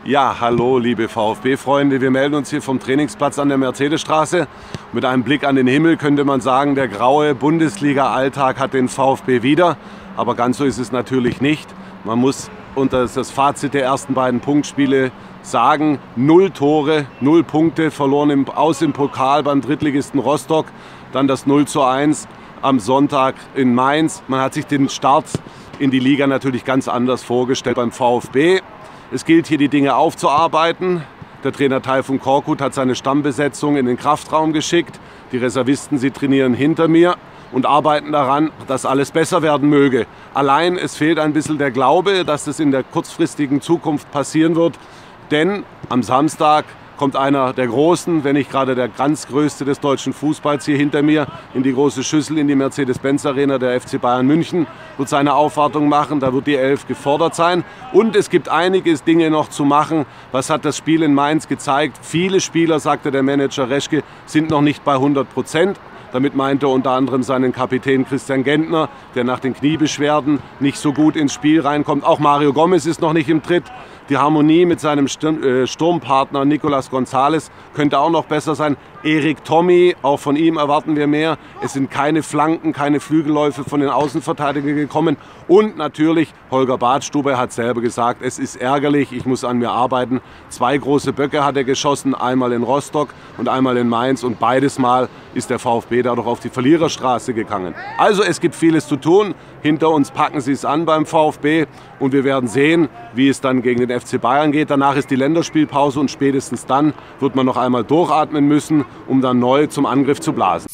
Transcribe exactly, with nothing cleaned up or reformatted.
Ja, hallo liebe VfB-Freunde, wir melden uns hier vom Trainingsplatz an der Mercedesstraße. Mit einem Blick an den Himmel könnte man sagen, der graue Bundesliga-Alltag hat den VfB wieder. Aber ganz so ist es natürlich nicht. Man muss unter das Fazit der ersten beiden Punktspiele sagen, null Tore, null Punkte, verloren im, aus im Pokal beim Drittligisten Rostock. Dann das null zu eins am Sonntag in Mainz. Man hat sich den Start in die Liga natürlich ganz anders vorgestellt beim VfB. Es gilt hier, die Dinge aufzuarbeiten. Der Trainer Tayfun Korkut hat seine Stammbesetzung in den Kraftraum geschickt. Die Reservisten, sie trainieren hinter mir und arbeiten daran, dass alles besser werden möge. Allein es fehlt ein bisschen der Glaube, dass das in der kurzfristigen Zukunft passieren wird. Denn am Samstag kommt einer der Großen, wenn nicht gerade der ganz Größte des deutschen Fußballs hier hinter mir, in die große Schüssel, in die Mercedes-Benz-Arena. Der F C Bayern München wird seine Aufwartung machen, da wird die Elf gefordert sein. Und es gibt einige Dinge noch zu machen. Was hat das Spiel in Mainz gezeigt? Viele Spieler, sagte der Manager Reschke, sind noch nicht bei hundert Prozent. Damit meinte er unter anderem seinen Kapitän Christian Gentner, der nach den Kniebeschwerden nicht so gut ins Spiel reinkommt. Auch Mario Gomez ist noch nicht im Tritt. Die Harmonie mit seinem Sturmpartner Nicolas Gonzalez könnte auch noch besser sein. Erik Tommy, auch von ihm erwarten wir mehr. Es sind keine Flanken, keine Flügelläufe von den Außenverteidigern gekommen. Und natürlich, Holger Badstube hat selber gesagt, es ist ärgerlich, ich muss an mir arbeiten. Zwei große Böcke hat er geschossen, einmal in Rostock und einmal in Mainz. Und beides Mal ist der VfB dadurch auf die Verliererstraße gegangen. Also es gibt vieles zu tun. Hinter uns packen sie es an beim VfB. Und wir werden sehen, wie es dann gegen den F C Bayern geht. Danach ist die Länderspielpause und spätestens dann wird man noch einmal durchatmen müssen, um dann neu zum Angriff zu blasen.